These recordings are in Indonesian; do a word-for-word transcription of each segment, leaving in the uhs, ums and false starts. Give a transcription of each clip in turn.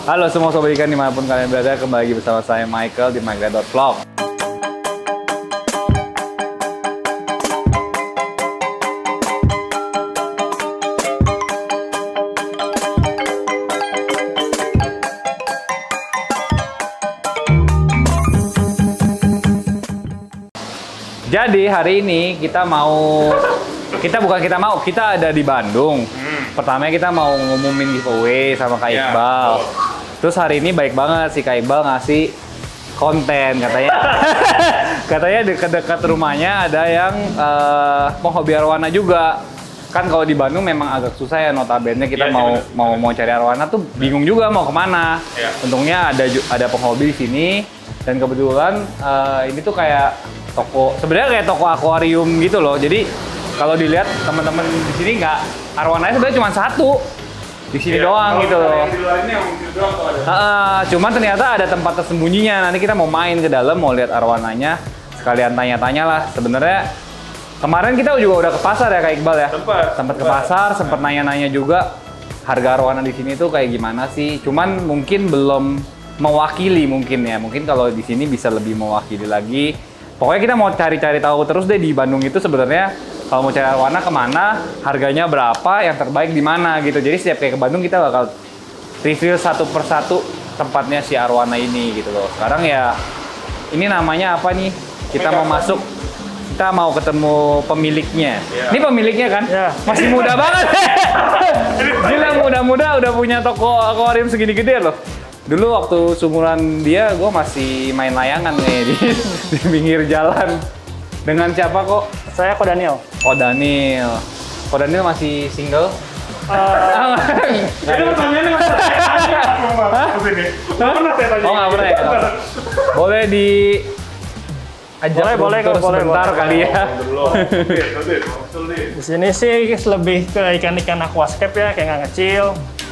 Halo semua sobat ikan dimanapun kalian berada, kembali lagi bersama saya Michael di michael.vlog. Jadi hari ini kita mau, kita bukan kita mau, kita ada di Bandung. Hmm. Pertamanya kita mau ngumumin giveaway sama Kak Iqbal. Yeah. Terus hari ini baik banget sih Kak Iqbal ngasih konten katanya. Katanya dekat-dekat rumahnya ada yang uh, penghobi arwana juga. Kan kalau di Bandung memang agak susah ya, notabene kita yeah, mau yeah, mau mau cari arwana tuh bingung juga mau kemana. Yeah. Untungnya ada ada penghobi di sini dan kebetulan uh, ini tuh kayak toko, sebenarnya kayak toko akuarium gitu loh. Jadi kalau dilihat teman-teman di sini nggak, arwananya sebenarnya cuma satu di sini iya, doang gitu loh. Yang di luar ini yang doang tuh ada. Uh, cuman ternyata ada tempat tersembunyinya. Nanti kita mau main ke dalam, mau lihat arwananya, sekalian tanya-tanya lah. Sebenarnya kemarin kita juga udah ke pasar ya Kak Iqbal ya. Sempat. Sempat ke pasar, sempat nanya-nanya juga harga arwana di sini tuh kayak gimana sih. Cuman mungkin belum mewakili mungkin ya. Mungkin kalau di sini bisa lebih mewakili lagi. Pokoknya kita mau cari-cari tahu terus deh di Bandung itu sebenarnya kalau mau cari arwana kemana, harganya berapa, yang terbaik di mana gitu. Jadi setiap kayak ke Bandung kita bakal review satu persatu tempatnya si arwana ini gitu loh. Sekarang ya ini namanya apa nih? Kita mau masuk, kita mau ketemu pemiliknya. Ya. Ini pemiliknya kan? Ya. Masih muda banget. Gila, muda-muda udah punya toko akuarium segini gede loh. Dulu waktu seumuran dia, gue masih main layangan nih di, di pinggir jalan. Dengan siapa kok? Saya Ko Daniel. Ko Daniel. Ko Daniel masih single? Uh, Jadi pertanyaannya nggak pernah tanya. Nggak pernah saya tanya. Oh nggak pernah ya? Boleh di... ajak boleh, boleh, terus boleh, sebentar boleh. Kali ya. Di sini sih lebih ke ikan-ikan aquascape ya, kayak nggak kecil.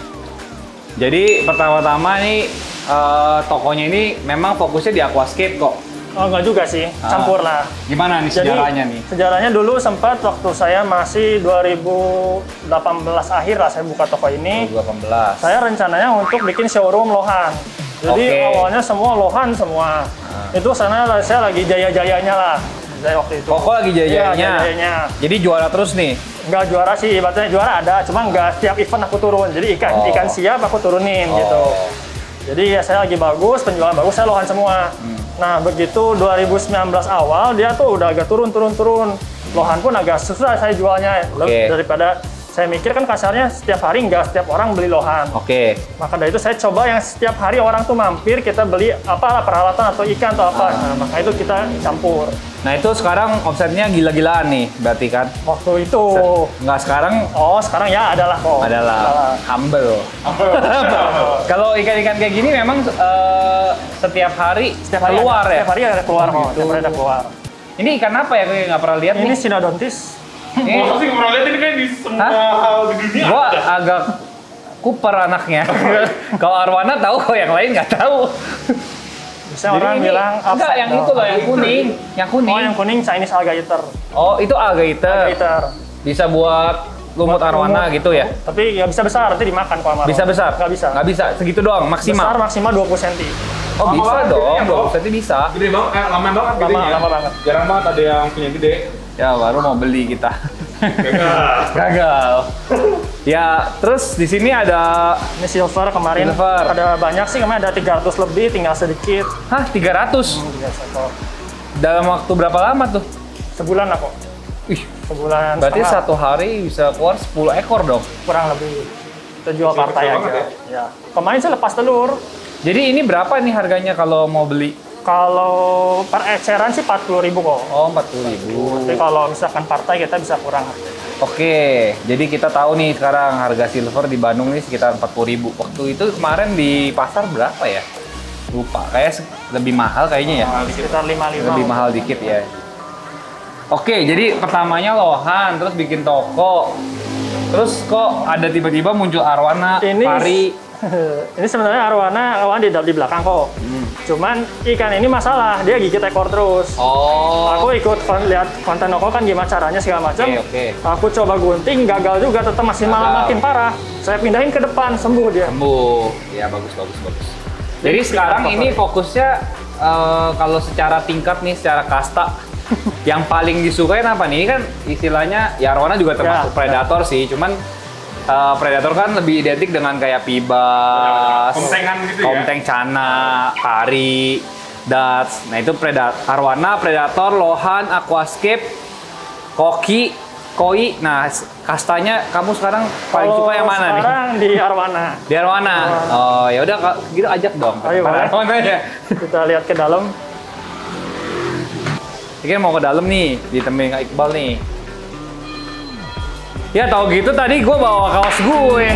Jadi pertama-tama nih uh, tokonya ini memang fokusnya di aquascape kok. Oh enggak juga sih, campur ah. lah. Gimana nih Jadi, sejarahnya nih? Sejarahnya dulu sempat waktu saya masih dua ribu delapan belas akhir lah saya buka toko ini. dua ribu delapan belas. Saya rencananya untuk bikin showroom lohan. Jadi okay. awalnya semua lohan semua. Ah. Itu sana saya lagi jaya-jayanya lah. Saya waktu itu. Koko lagi jaya-jayanya. Ya, jaya Jadi juara terus nih? Enggak juara sih, ibaratnya juara ada, cuma enggak setiap event aku turun. Jadi ikan oh. ikan siap aku turunin oh. gitu. Jadi ya saya lagi bagus, penjualan bagus, saya lohan semua. Hmm. Nah begitu dua ribu sembilan belas awal dia tuh udah agak turun turun turun. Lohan pun agak susah saya jualnya okay. daripada saya mikir kan kasarnya setiap hari nggak setiap orang beli lohan. Oke. Okay. Maka dari itu saya coba yang setiap hari orang tuh mampir kita beli apalah peralatan atau ikan atau apa. Ah. Nah, maka itu kita campur. Nah itu sekarang omsetnya gila-gilaan nih berarti kan? Waktu itu. Se nggak sekarang? Oh sekarang ya adalah kok. Adalah. adalah. Humble. Kalau ikan-ikan kayak gini memang uh, setiap hari setiap hari keluar ada, ya? Setiap hari ada keluar kok. Oh, gitu. Setiap hari ada keluar. Ini ikan apa ya? Kayak nggak pernah lihat ini nih. Sinodontis. Eh. Gua sih pernah lihat ini kayak di semua Hah? hal di dunia. Gua agak kuper anaknya. Kalau arwana tahu, kok yang lain nggak tahu. Bisa orang ini, bilang enggak yang itu loh, yang kuning, yang kuning. Oh, yang kuning Chinese alligator. Oh, itu alligator. Alligator. Bisa buat lumut buat arwana lumut. Gitu ya? Tapi nggak bisa besar, nanti dimakan kalau marah. Bisa besar? Nggak bisa. Nggak bisa, segitu doang maksimal. Besar maksimal dua puluh sentimeter. Oh, lama bisa banget, dong, dua puluh sentimeter bisa. Gede banget, eh, lama banget lama, gedenya. Lama banget. Jarang banget ada yang punya gede. Ya, baru mau beli kita. Gagal. Gagal. Ya, terus di sini ada ini silver kemarin. Silver. Ada banyak sih, kemarin ada tiga ratus lebih, tinggal sedikit. Hah, tiga ratus? Hmm, tiga ratus. Dalam waktu berapa lama tuh? Sebulan lah kok. Ih, sebulan. Berarti setengah. satu hari bisa keluar sepuluh ekor dong? Kurang lebih. Kita jual partai aja. Ya? Ya. Kemarin sih lepas telur. Jadi ini berapa nih harganya kalau mau beli? Kalau per eceran sih empat puluh ribu kok. Oh, empat puluh ribu. Tapi kalau misalkan partai kita bisa kurang. Oke, jadi kita tahu nih sekarang harga silver di Bandung nih sekitar empat puluh ribu. Waktu itu kemarin di pasar berapa ya? Lupa, kayak lebih mahal kayaknya ya? Oh, sekitar lima puluh lima. Lebih mahal dikit ya. Oke, jadi pertamanya lohan, terus bikin toko. Terus kok ada tiba-tiba muncul arwana, ini pari. Ini sebenarnya arwana arwana di, di belakang kok. Hmm. Cuman ikan ini masalah, dia gigit ekor terus. Oh. Aku ikut kon lihat konten Oko kan gimana caranya segala macam. Oke, oke. Aku coba gunting, gagal juga, tetap masih malah makin parah. Saya pindahin ke depan, sembuh dia. Sembuh. Ya bagus bagus bagus. Jadi sekarang ini fokusnya uh, kalau secara tingkat nih, secara kasta yang paling disukain apa nih? Ini kan istilahnya ya arwana juga termasuk ya, predator ya. sih, cuman Uh, predator kan lebih identik dengan kayak pibas, komtengan gitu ya? komteng cana, pari, dats. Nah itu predator, arwana, predator, lohan, aquascape, koki, koi. Nah kastanya kamu sekarang paling Kalau suka yang mana nih? Sekarang di arwana. Di arwana. Oh ya udah gitu ajak dong. Ayo, boleh. Kita lihat ke dalam. Ini kan mau ke dalam nih, ditemenin Kak Iqbal nih. Ya tau gitu tadi gue bawa kaos gue.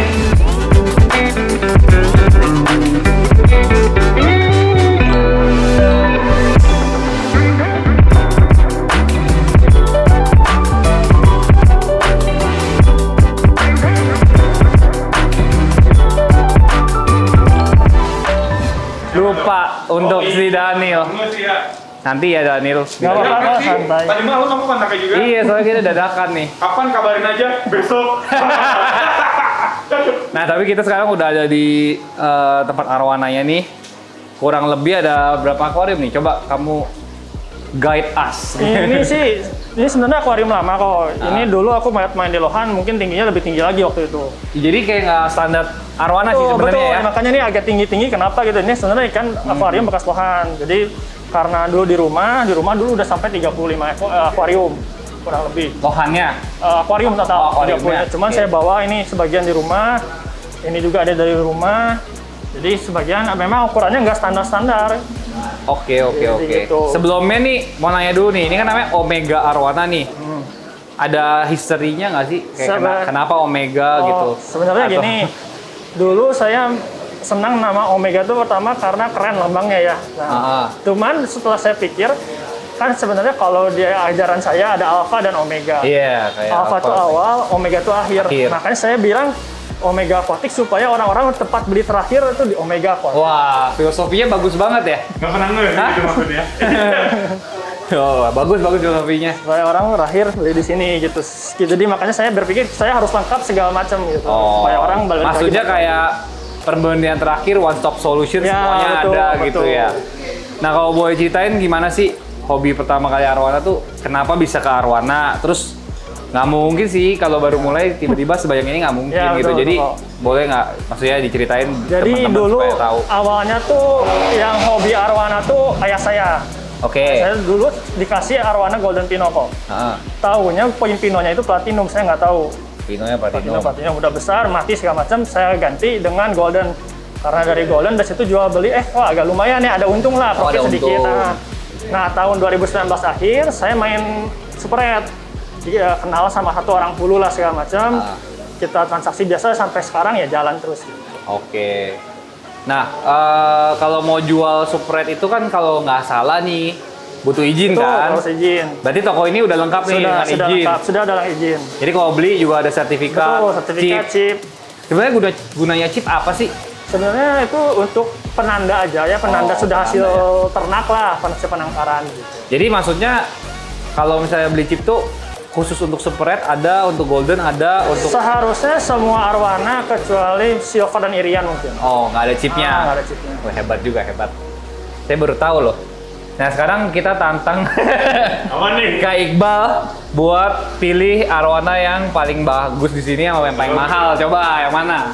Lupa untuk si Daniel. Nanti ya Daniel. Gak apa-apa, santai. Tadi malam kamu kontaknya juga? Iya, soalnya kita dadakan nih. Kapan kabarin aja? Besok. Nah, tapi kita sekarang udah ada di uh, tempat arwananya nih. Kurang lebih ada berapa akuarium nih? Coba kamu guide us. Ini sih, ini sebenarnya akuarium lama kok. Ini dulu aku main, main di Lohan, mungkin tingginya lebih tinggi lagi waktu itu. Jadi kayak nggak standar arwana sih sebenarnya ya. Makanya ini agak tinggi-tinggi. Kenapa gitu? Ini sebenarnya kan akuarium bekas Lohan. Jadi karena dulu di rumah, di rumah dulu udah sampai tiga puluh lima akuarium kurang lebih. Lohannya? Uh, akuarium total. Oh, tiga puluh. Cuman okay. Saya bawa ini sebagian di rumah, ini juga ada dari rumah. Jadi sebagian memang ukurannya nggak standar-standar. Oke oke oke. Gitu. Sebelumnya nih mau nanya dulu nih, ini kan namanya Omega Arwana nih. Hmm. Ada historinya nggak sih? Kayak Sebe kenapa Omega oh, gitu? Sebenarnya Atau... gini, dulu saya senang nama Omega itu pertama karena keren lambangnya ya. Nah, cuman setelah saya pikir, kan sebenarnya kalau di ajaran saya ada Alpha dan Omega. Iya, kayak Alpha itu awal, Omega itu akhir. akhir. Makanya saya bilang Omega Aquatic supaya orang-orang tempat beli terakhir itu di Omega Aquatic. Wah, filosofinya bagus banget ya. Gak pernah nge gitu maksudnya. Oh, bagus bagus filosofinya. Supaya orang terakhir beli di sini gitu. Jadi makanya saya berpikir saya harus lengkap segala macam gitu. Oh, supaya orang balik lagi. Maksudnya kayak perbandingan terakhir one stop solution ya, semuanya betul, ada betul. Gitu ya. Nah kalau boleh ceritain gimana sih hobi pertama kali arwana tuh kenapa bisa ke arwana? Terus nggak mungkin sih kalau baru mulai tiba-tiba sebanyak ini nggak mungkin ya, gitu. Betul, jadi betul. Boleh nggak maksudnya diceritain teman-teman supaya tahu? Awalnya tuh yang hobi arwana tuh ayah saya. Oke. Okay. Saya dulu dikasih arwana Golden Pino kok. Uh-huh. Tahunya poin pinonya itu platinum, saya nggak tahu. Pinonya platinum. Platinum, platinum udah besar, mati segala macam. Saya ganti dengan golden. Karena dari golden dari situ jual beli, eh wah agak lumayan ya, ada untung lah, profit oh, sedikit. Nah, nah tahun dua ribu sembilan belas akhir saya main super red. Dia kenal sama satu orang puluh lah segala macam. Uh. Kita transaksi biasa sampai sekarang ya jalan terus. Gitu. Oke. Okay. Nah, uh, kalau mau jual super red itu kan kalau nggak salah nih butuh izin. Betul, kan? Harus izin. Berarti toko ini udah lengkap sudah, nih dengan sudah izin. Lengkap, sudah ada izin. Jadi kalau beli juga ada sertifikat. Betul, sertifikat chip. chip. Sebenarnya guna, gunanya chip apa sih? Sebenarnya itu untuk penanda aja ya, penanda oh, sudah hasil ya. Ternak lah, hasil penangkaran gitu. Jadi maksudnya kalau misalnya beli chip tuh khusus untuk super red ada, untuk golden ada, untuk seharusnya semua arwana kecuali silver dan irian mungkin. Oh, nggak ada chipnya. Ah, nggak ada chipnya. Oh, hebat juga, hebat. Saya baru tahu loh. Nah, sekarang kita tantang apa nih? Kak Iqbal buat pilih arwana yang paling bagus di sini sama yang paling oh, mahal. Coba yang mana?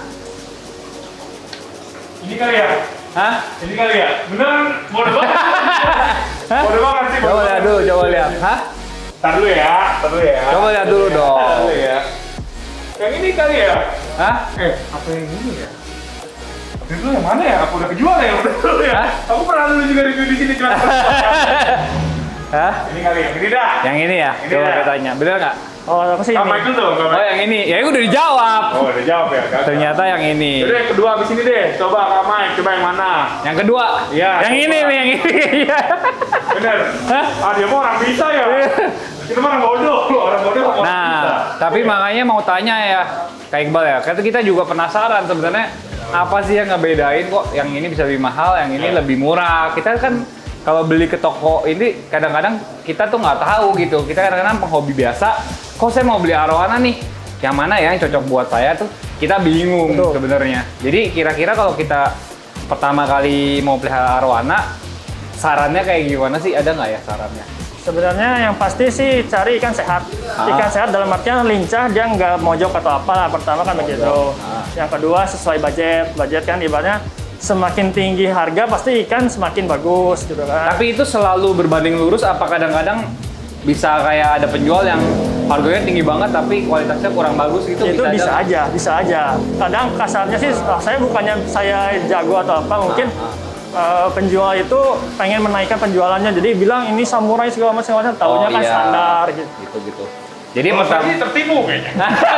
Ini kali ya? Hah? Ini kali ya? Beneran? Bodoh banget. Bodoh banget sih. Coba lihat dulu, coba lihat. Hah? Tar dulu ya, tar dulu ya. Coba lihat dulu dong. Tar dulu ya. Yang ini kali ya? Hah? Eh, apa yang ini ya? Itu yang mana ya? Apa udah kejual ya? Betul ya? Hah? Aku pernah dulu juga review di sini cuma. Hah? Ini kali ya? Ini dah. Yang ini ya? Ini coba kita tanya. Bener nggak? Oh, apa sih ini? Itu dong, oh, yang ini. Ya, udah dijawab. Oh, udah jawab ya? Gagal. Ternyata yang ini. Jadi yang kedua abis ini deh. Coba Kak Mike, coba yang mana? Yang kedua? Iya. Yang coba. Ini nih, yang ini. Bener? Hah? Ah, dia mau orang bisa ya? Kita mah orang bodoh. Orang bodoh orang Nah, bisa. Tapi okay. Makanya mau tanya ya, Kak Iqbal ya. Karena kita juga penasaran sebenarnya apa sih yang ngebedain kok yang ini bisa lebih mahal, yang ini lebih murah. Kita kan kalau beli ke toko ini kadang-kadang kita tuh nggak tahu gitu. Kita kadang-kadang penghobi biasa, kok saya mau beli arowana nih, yang mana ya yang cocok buat saya tuh kita bingung sebenarnya. Jadi kira-kira kalau kita pertama kali mau pelihara arowana, sarannya kayak gimana sih? Ada nggak ya sarannya? Sebenarnya yang pasti sih cari ikan sehat. Ah. Ikan sehat dalam artian lincah, dia nggak mojok atau apa lah. Pertama kan begitu. Ah. Yang kedua sesuai budget. Budget kan ibaratnya semakin tinggi harga pasti ikan semakin bagus gitu kan. Tapi itu selalu berbanding lurus apa kadang-kadang bisa kayak ada penjual yang harganya tinggi banget tapi kualitasnya kurang bagus gitu? Itu bisa, bisa aja, bisa aja. Kadang kasarnya sih saya bukannya saya jago atau apa, mungkin ah, ah. Uh, penjual itu pengen menaikkan penjualannya, jadi bilang ini samurai segala macam, tahunya oh, kan iya. standar gitu. Gitu gitu. Jadi oh, pertama tertipu kayaknya.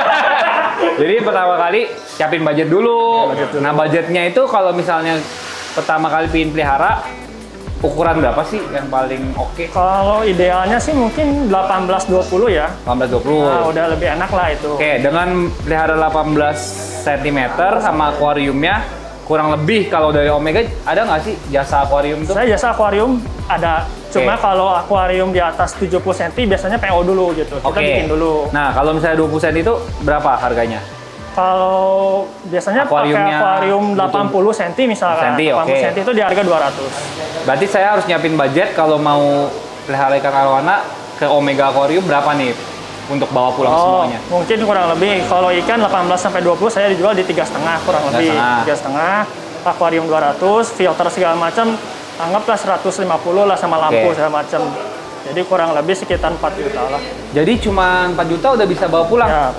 Jadi pertama kali siapin budget dulu. Ya, budget dulu. Nah budgetnya itu kalau misalnya pertama kali pingin pelihara, ukuran berapa sih yang paling oke? Okay? Kalau idealnya sih mungkin delapan belas dua puluh ya. delapan belas dua puluh. Nah, udah lebih enak lah itu. Oke, okay, dengan pelihara delapan belas sentimeter sama akuariumnya kurang lebih kalau dari Omega ada nggak sih jasa akuarium tuh? Saya jasa akuarium ada, cuma okay. kalau akuarium di atas tujuh puluh sentimeter biasanya P O dulu gitu, kita okay. bikin dulu. Nah kalau misalnya dua puluh sentimeter itu berapa harganya? Kalau biasanya pakai akuarium delapan puluh sentimeter misalkan, senti, delapan puluh okay. sentimeter itu di harga dua ratus. Berarti saya harus nyiapin budget kalau mau pelihara ikan arowana ke Omega Aquarium berapa nih? Untuk bawa pulang oh, semuanya? Mungkin kurang lebih, kalau ikan delapan belas sampai dua puluh saya dijual di tiga setengah kurang lebih. tiga setengah, akuarium dua ratus, filter segala macam, anggaplah seratus lima puluh lah sama lampu okay. segala macam. Jadi kurang lebih sekitar empat juta lah. Jadi cuma empat juta udah bisa bawa pulang? Ya.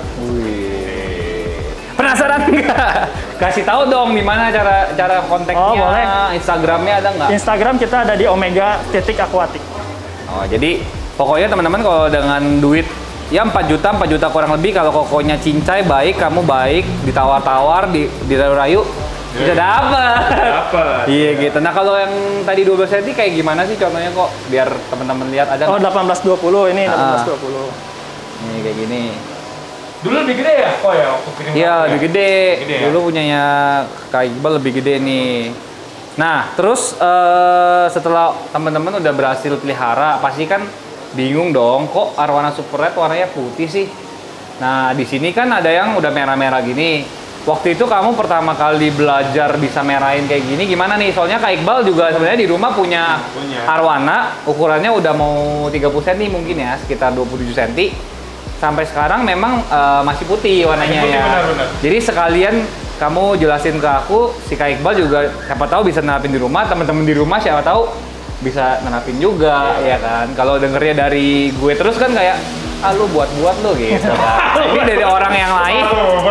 Wih. Penasaran nggak? Kasih tahu dong di mana cara cara kontaknya, oh, boleh. Instagramnya ada nggak? Instagram kita ada di omega titik aquatic. Oh, jadi pokoknya teman-teman kalau dengan duit ya empat juta, empat juta kurang lebih, kalau kokonya cincai baik, kamu baik, ditawar-tawar, di, dirayu-rayu, yeah. bisa dapat. Dapat. Iya gitu. Nah kalau yang tadi dua belas sentimeter kayak gimana sih contohnya kok? Biar teman-teman lihat ada. Oh delapan belas dua puluh ini, delapan belas dua puluh. Ini kayak gini. Dulu lebih gede ya? Oh ya, waktu kirim. Iya, lebih gede. gede ya? Dulu punyanya Kak Iqbal lebih gede nih. Nah, terus uh, setelah teman-teman udah berhasil pelihara, pasti kan bingung dong, kok arowana super red warnanya putih sih? Nah, di sini kan ada yang udah merah-merah gini. Waktu itu kamu pertama kali belajar bisa merahin kayak gini gimana nih? Soalnya Kak Iqbal juga sebenarnya di rumah punya, punya. arowana, ukurannya udah mau tiga puluh sentimeter mungkin ya, sekitar dua puluh tujuh sentimeter. Sampai sekarang memang uh, masih putih warnanya putih, ya. Benar, benar. Jadi sekalian kamu jelasin ke aku, si Kak Iqbal juga siapa tahu bisa nerapin di rumah, teman-teman di rumah siapa tahu bisa nerapin juga, ya, ya kan. Kalau dengernya dari gue terus kan kayak, ah lu buat-buat lu gitu kan. Ini dari orang yang lain,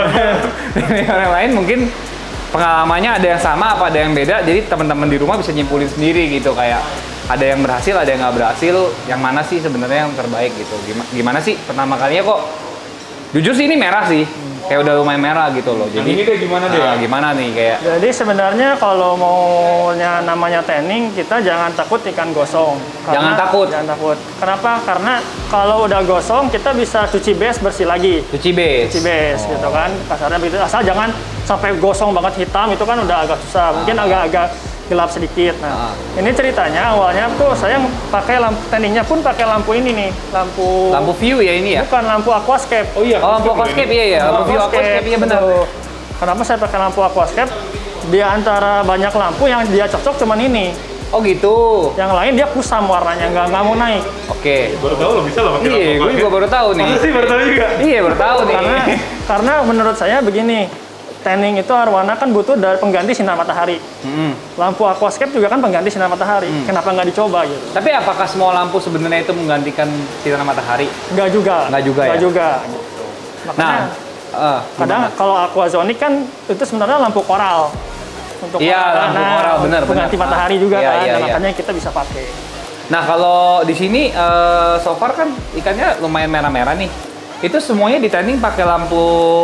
dari orang lain mungkin pengalamannya ada yang sama apa ada yang beda, jadi teman-teman di rumah bisa nyimpulin sendiri gitu, kayak ada yang berhasil, ada yang nggak berhasil, yang mana sih sebenarnya yang terbaik gitu. Gimana, gimana sih pertama kalinya kok? Jujur sih ini merah sih, kayak udah lumayan merah gitu loh. Jadi ini deh gimana deh? Uh, gimana nih kayak? Jadi sebenarnya kalau maunya namanya tanning, kita jangan takut ikan gosong. Jangan takut. Jangan takut. Kenapa? Karena kalau udah gosong kita bisa cuci base bersih lagi. Cuci base. Cuci base oh. gitu kan. Kasarnya begitu. Asal jangan sampai gosong banget hitam, itu kan udah agak susah. Mungkin agak-agak ah. gelap sedikit. Nah, ah. ini ceritanya awalnya tuh saya pakai lampu tanningnya pun pakai lampu ini nih, lampu lampu view ya ini ya? Bukan lampu aquascape. Oh iya, oh, lampu aquascape iya ya, lampu view aquascape iya benar. Kenapa saya pakai lampu aquascape? Di antara banyak lampu yang dia cocok cuman ini. Oh gitu. Yang lain dia kusam warnanya, nggak nggak mau naik. Oke. Okay. Baru tahu lo bisa lo pakai lampu. Iya, gue juga baru tahu nih. Masa sih baru tahu juga? Iya baru tahu nih. Karena karena menurut saya begini. Tanning itu arowana kan butuh dari pengganti sinar matahari. Mm-hmm. Lampu aquascape juga kan pengganti sinar matahari. Mm. Kenapa nggak dicoba gitu? Tapi apakah semua lampu sebenarnya itu menggantikan sinar matahari? Nggak juga. Nggak juga nggak ya? juga. Gitu. Makanya, nah, uh, kadang kalau aquazonic kan itu sebenarnya lampu koral. Untuk iya, lampu koral benar. Pengganti benar. matahari juga iya, kan. iya, nah, iya. Makanya kita bisa pakai. Nah kalau di sini uh, so far kan ikannya lumayan merah-merah nih. Itu semuanya di tanning pakai lampu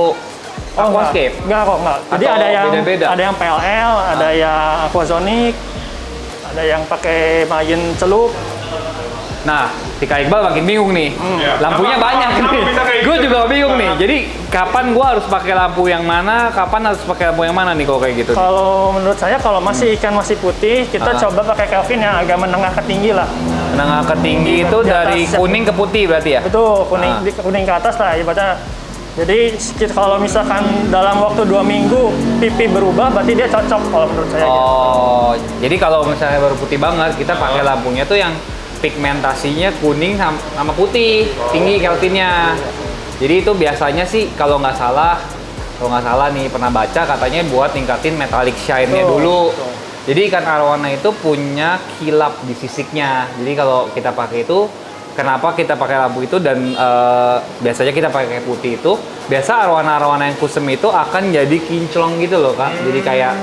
Oh, aquascape? Enggak kok, enggak. Jadi ada yang beda-beda? ada yang P L L, ah. ada yang aquazonic, ada yang pakai margin celup. Nah, si Kak Iqbal makin bingung nih. Hmm. Ya. Lampunya Kenapa- banyak kenapa nih. bisa kayak Gue gitu? juga bingung nih. Nah. Jadi kapan gue harus pakai lampu yang mana? Kapan harus pakai lampu yang mana nih kalau kayak gitu? Kalau menurut saya kalau masih ikan masih putih, kita Ah. coba pakai Kelvin yang agak menengah ke tinggi lah. Menengah ke tinggi itu Di atas dari ya. kuning ke putih berarti ya? Betul, kuning Ah. di kuning ke atas lah ibaratnya. Jadi sekit- kalau misalkan dalam waktu dua minggu pipi berubah, berarti dia cocok kalau menurut saya. gitu. Oh, jadi kalau misalnya baru putih banget, kita pakai lampunya tuh yang pigmentasinya kuning sam- sama putih, tinggi Kelvinnya. Jadi itu biasanya sih kalau nggak salah, kalau nggak salah nih pernah baca katanya buat ningkatin metallic shine-nya Betul, dulu. betul. Jadi ikan arowana itu punya kilap di sisiknya. Jadi kalau kita pakai itu, kenapa kita pakai lampu itu dan eh, biasanya kita pakai putih itu, biasa arowana-arowana yang kusem itu akan jadi kinclong gitu loh Kak. Jadi kayak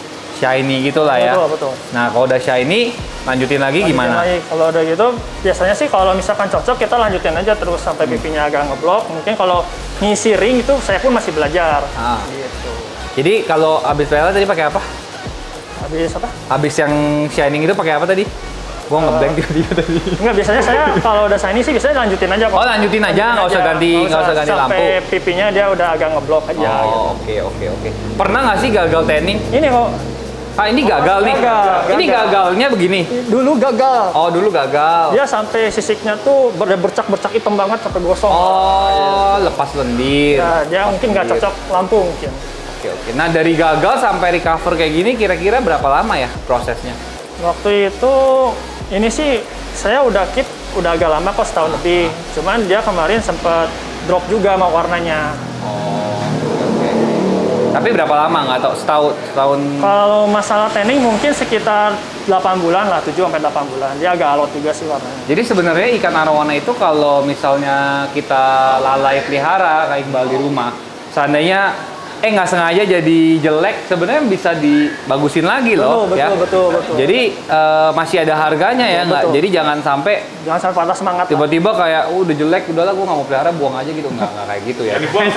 shiny gitu lah ya. Betul, betul. Nah kalau udah shiny, lanjutin lagi Lanjutin gimana? lagi. Kalau udah gitu, biasanya sih kalau misalkan cocok kita lanjutin aja terus sampai pipinya agak ngeblok. Mungkin kalau ngisi ring itu saya pun masih belajar. Ah. Gitu. Jadi kalau habis pellet tadi pakai apa? Habis apa? Habis yang shining itu pakai apa tadi? Gua ngeblank tiba-tiba tadi. Enggak, biasanya saya kalau udah shiny sih biasanya lanjutin aja kok. Oh, lanjutin aja, nggak usah ganti- nggak usah ganti lampu. Sampai pipinya dia udah agak ngeblok aja. gitu. Oh, oke oke oke. Pernah nggak sih gagal tanning? Ini kok Ah, ini gagal nih. gagal, Ini gagal. gagalnya begini. dulu gagal. Oh, dulu gagal. Dia sampai sisiknya tuh ber- bercak-bercak hitam banget sampai gosong. Oh, lepas lendir. Ya, dia mungkin nggak Lendir. cocok lampu mungkin. Oke oke. Nah, dari gagal sampai recover kayak gini kira-kira berapa lama ya prosesnya? Waktu itu ini sih saya udah keep udah agak lama kok setahun lebih. Cuman dia kemarin sempat drop juga sama warnanya. Oh, oke oke. Tapi berapa lama nggak tahu? Setahun, setahun. Kalau masalah tanning mungkin sekitar delapan bulan lah, tujuh sampai delapan bulan. Dia agak alot juga sih warnanya. Jadi sebenarnya ikan arowana itu kalau misalnya kita lalai pelihara kayak Iqbal di rumah, seandainya eh nggak sengaja jadi jelek, sebenarnya bisa dibagusin lagi loh. Betul, ya. betul, betul, betul. Jadi eh, masih ada harganya ya, nggak. Betul. Jadi jangan sampai Jangan sampai patah semangat lah. tiba-tiba kayak "Oh, udah jelek, udahlah gue nggak mau pelihara, buang aja gitu." Nggak, nggak kayak gitu ya. Yang dibuang.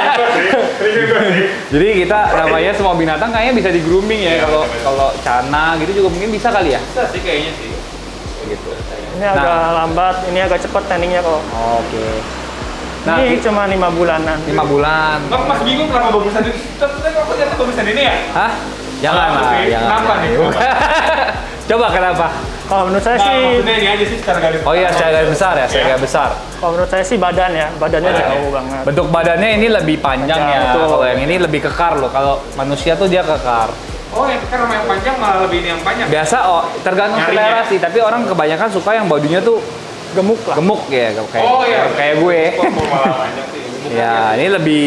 Jadi kita namanya semua binatang kayaknya bisa di grooming ya. Iya, Kalau benar. kalau cana gitu juga mungkin bisa kali ya. Bisa sih kayaknya sih. Gitu. Ini agak lambat, ini agak cepet tanningnya kok. Oke. Nah, ini ki- cuma lima bulanan. lima bulan. Mas, mas bingung kenapa bagusan ini? Tapi aku ternyata bagusan ini ya? Hah? Jangan Ah, lah, oke. jangan. Kenapa nih? Coba kenapa? Kalau menurut saya Nah, sih, maksudnya ini aja sih secara garis. Oh iya, secara garis besar ya, secara Iya. garis besar. kalau menurut saya sih badan ya, badannya Badan jauh ya. banget. Bentuk badannya ini lebih panjang Panjang, ya. betul. Kalau yang ini lebih kekar loh. Kalau manusia tuh dia kekar. Oh, yang kan sama yang panjang malah lebih ini yang panjang. Biasa oh, tergantung Nyarinya. selera sih, tapi orang kebanyakan suka yang bajunya tuh Gemuk lah. gemuk ya, kayak Oh iya, kayak gue. Kok mau malah panjang sih. Ya, ini lebih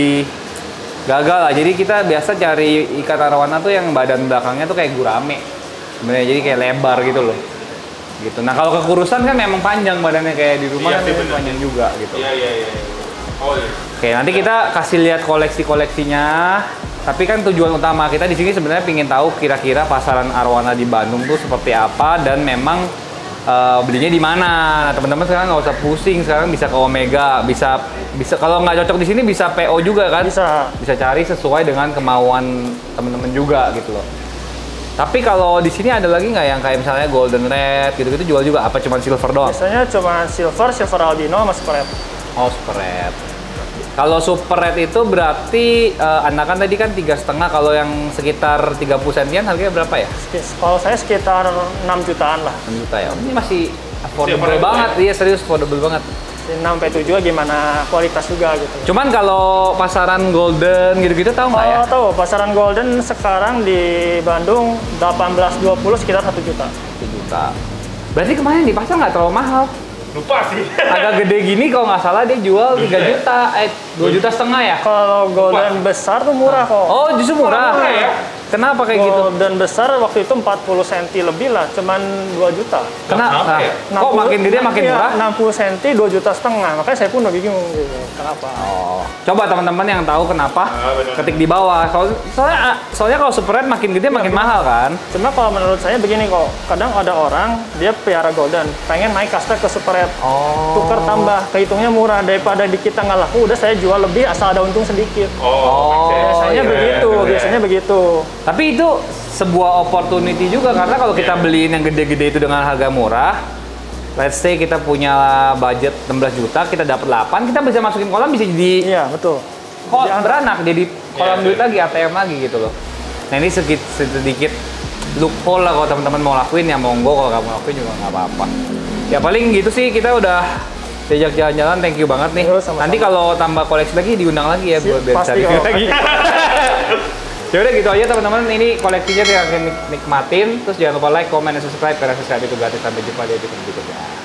gagal lah. Jadi kita biasa cari ikan arowana tuh yang badan belakangnya tuh kayak gurame. Sebenarnya jadi kayak lebar gitu loh. Gitu. Nah, kalau kekurusan kan memang panjang badannya kayak di rumah Iya kan sih, memang bener. panjang juga gitu. Iya, iya, iya. Oh iya. Oke, nanti kita kasih lihat koleksi-koleksinya. Tapi kan tujuan utama kita di sini sebenarnya ingin tahu kira-kira pasaran arowana di Bandung tuh seperti apa dan memang eh, belinya di mana. Nah, teman-teman sekarang nggak usah pusing, sekarang bisa ke Omega, bisa bisa kalau nggak cocok di sini bisa P O juga kan? Bisa. Bisa cari sesuai dengan kemauan teman-teman juga gitu loh. Tapi kalau di sini ada lagi nggak yang kayak misalnya golden red gitu-gitu jual juga? Apa cuma silver doang? Biasanya cuma silver, silver albino, sama super red. Oh, super red. Kalau super red itu berarti eh, anakan tadi kan tiga setengah. Kalau yang sekitar tiga puluh sentian harganya berapa ya? Sekis- Kalau saya sekitar enam jutaan lah. enam juta ya. Ini masih affordable affordable banget. Iya, serius affordable banget. enam sampai tujuh gimana kualitas juga gitu. Cuman kalau pasaran golden gitu-gitu tahu nggak ya? Oh, tahu pasaran golden sekarang di Bandung delapan belas dua puluh sekitar satu juta. satu juta. Berarti kemarin di pasar nggak terlalu mahal. Lupa sih. Agak gede gini kalau nggak salah dia jual tiga juta, eh dua juta setengah ya? Kalau golden besar tuh murah kok. Oh, justru murah. Murah ya? Kenapa kayak gitu? Golden besar waktu itu empat puluh senti lebih lah, cuman dua juta. Kenapa? Kenapa ya? Kok makin gede makin Iya, murah? enam puluh senti dua juta setengah. Makanya saya pun udah bingung gitu. Kenapa? Oh, coba teman-teman yang tahu kenapa Ah, benar. ketik di bawah. Soal- Soalnya, soalnya kalau super red makin gede makin mahal kan? Cuma kalau menurut saya begini kok, kadang ada orang dia pelihara golden, pengen naik kasta ke super red, Oh. tukar tambah, kehitungnya murah daripada di kita nggak laku, udah saya jual lebih asal ada untung sedikit. Oh, Biasanya iya, begitu, iya, iya. biasanya begitu. Tapi itu sebuah opportunity juga karena kalau kita beliin yang gede-gede itu dengan harga murah, let's say kita punya budget enam belas juta, kita dapat delapan, kita bisa masukin kolam bisa jadi Iya, betul. kok Jadi beranak jadi kolam Iya, duit iya. lagi, A T M lagi gitu loh. Nah ini sedikit sedikit loophole lah kalau teman-teman mau lakuin ya monggo, kalau kamu lakuin juga nggak apa-apa. Ya paling gitu sih, kita udah diajak jalan-jalan, thank you banget nih. Yo, sama-sama. Nanti kalau tambah koleksi lagi diundang lagi ya buat Siap, biar pasti cari kalau- lagi. Ya udah gitu aja teman-teman, ini koleksinya yang nikmatin, terus jangan lupa like, comment, dan subscribe karena subscribe itu gratis. Sampai jumpa di episode berikutnya.